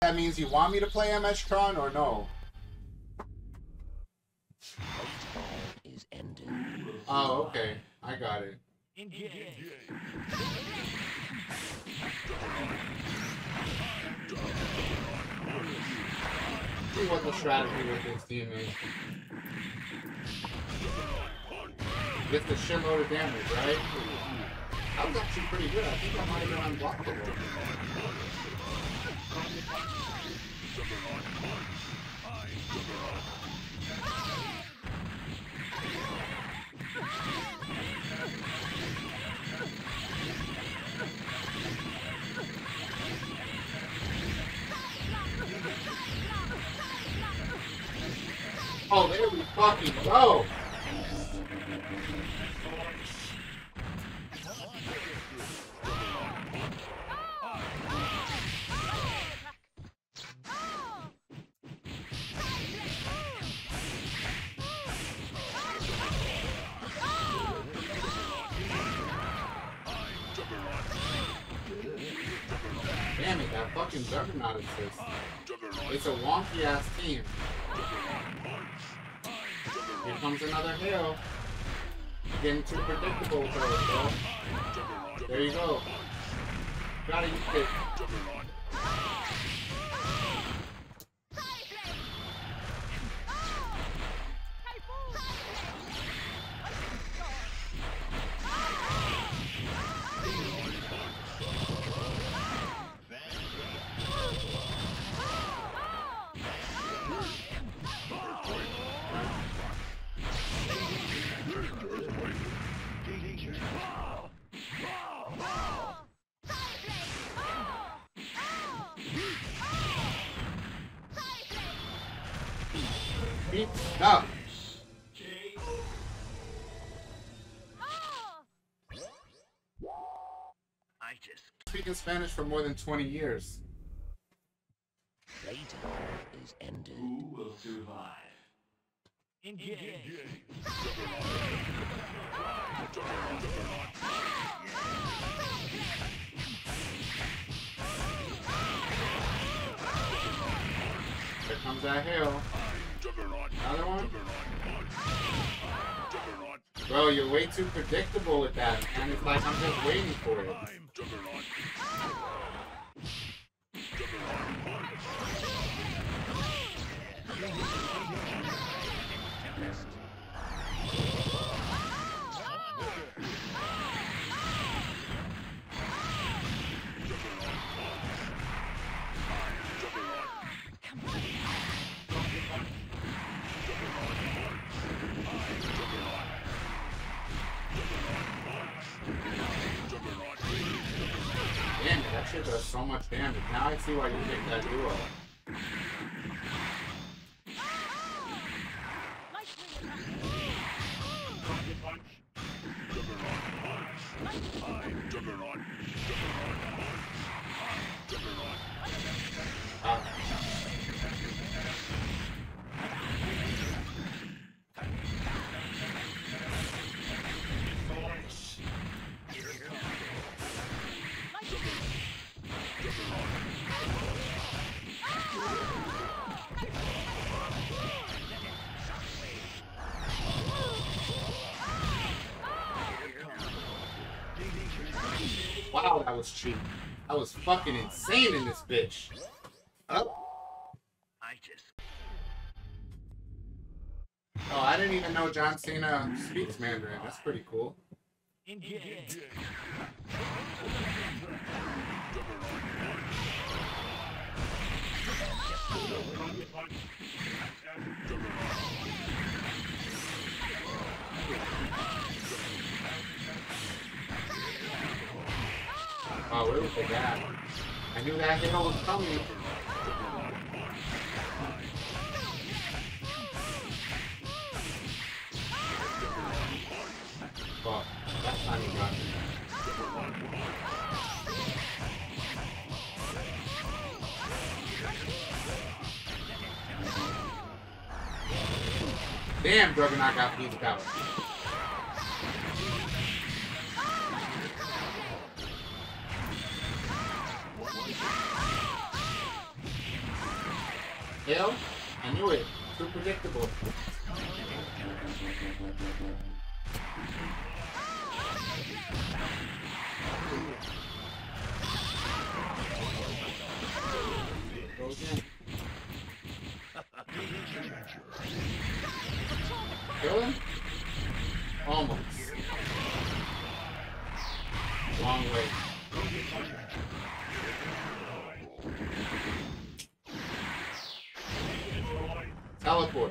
That means you want me to play MS Tron or no? Is ended. Oh, okay. I got it. See what the strategy with this team is. Gets the shitload of damage, right? That was actually pretty good. I think I might have been unblockable. Oh, there we fucking go! Damn it, that fucking Juggernaut exists. It's a wonky ass team. Here comes another hill. Getting too predictable with those, bro. There you go. Gotta use it. No. Speaking Spanish for more than 20 years. Later is ended. Who will survive? Engage. Here comes that hill. Another one? Bro, you're way too predictable with that, man. It's like I'm just waiting for it. Damn it, that shit does so much damage. Now I see why you picked that duo. Wow, that was cheap. That was fucking insane in this bitch. Oh, I didn't even know John Cena speaks Mandarin. That's pretty cool. Oh, where was the guy? I knew that hill was coming. Fuck, that time he got me. Damn, Juggernaut got piece power. Hell, I knew it. Too predictable. Goes in. Kill him? Almost. Long way. Teleport.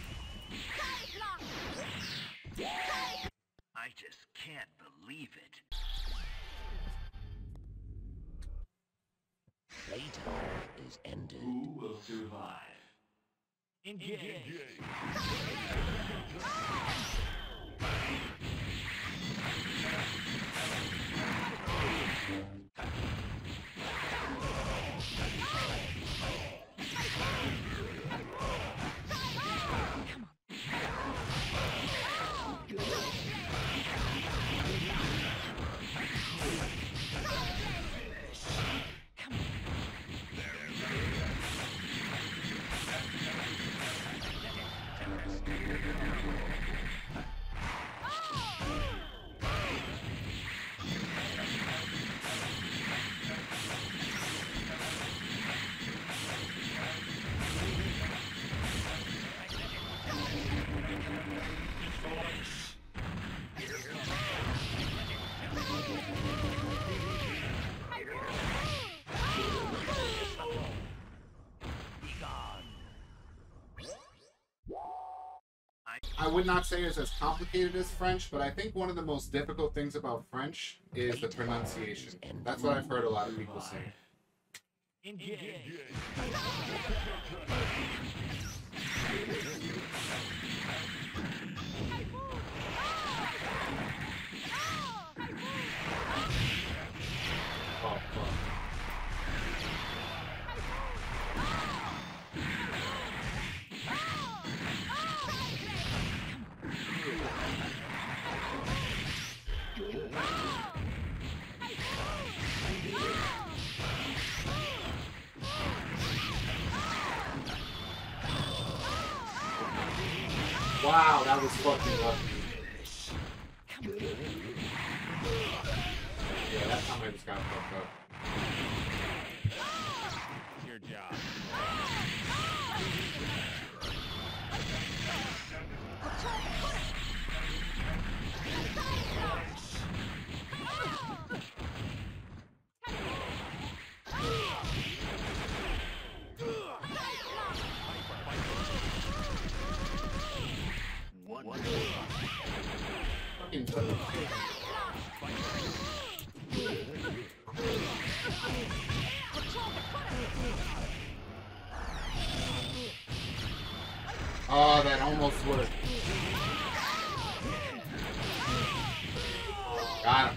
I just can't believe it. Playtime is ended. Who will survive? Engage. I would not say it's as complicated as French, but I think one of the most difficult things about French is the pronunciation. That's what I've heard a lot of people say. Engage. Oh, fuck. Wow, that was fucking lucky. Yeah, that time I just got fucked up. Your job. Fucking oh, that almost worked. Got him.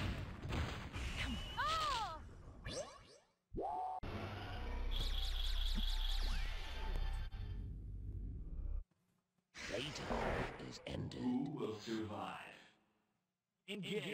Playtime is ended. Who will survive? Engage.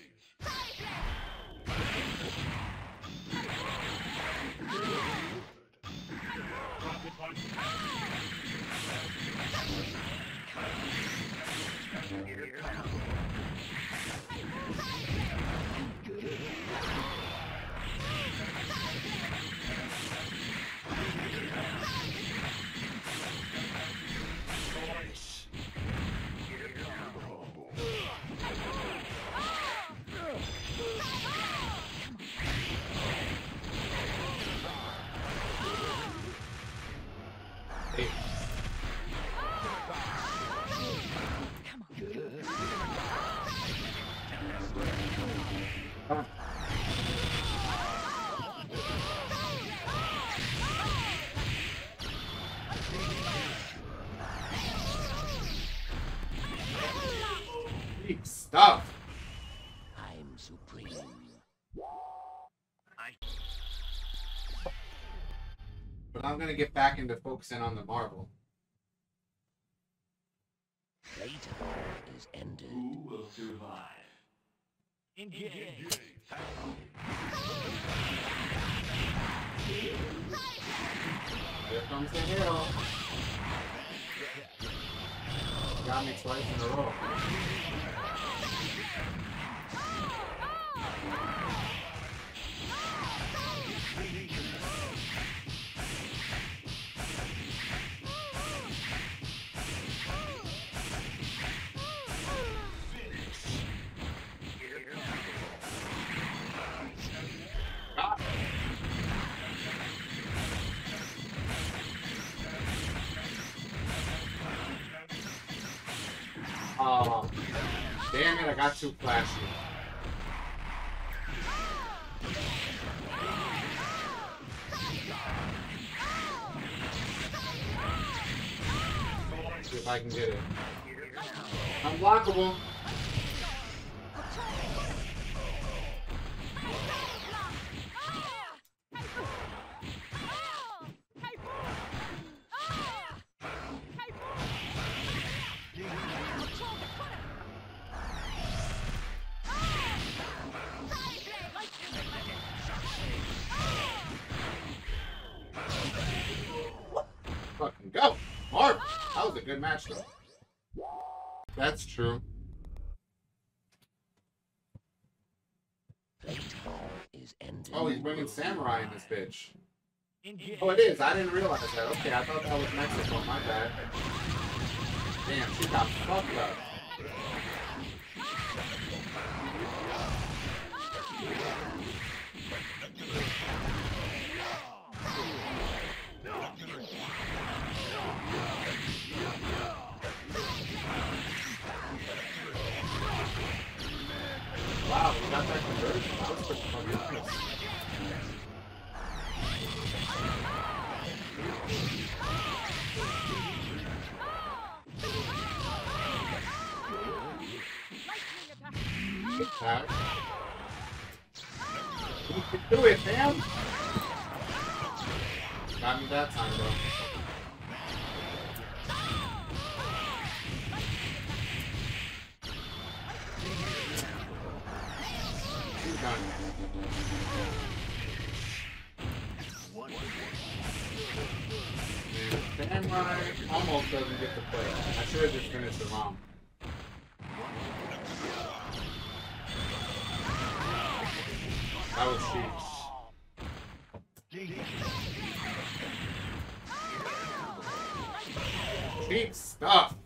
Hey. Come on. Big stuff. I'm supreme. But I'm gonna get back into focusing on the marble. Playtime is ended. Who will survive? Engage. Here comes the hill. Got me twice in a row. Oh, damn it, I got too flashy. See if I can get it. Unblockable. Fucking go! Marv! That was a good match, though. That's true. Playtime is ended. Oh, he's bringing Samurai in this bitch. Oh, it is. I didn't realize that. Okay, I thought that was Mexico. My bad. Damn, she got fucked up. Wow, we got that conversion. That was pretty fucking nice. Good tag. You can do it, man! Got me that time, though. He's done. Man, Samurai almost doesn't get to play. I should have just finished the round. That was cheap. Cheap stuff.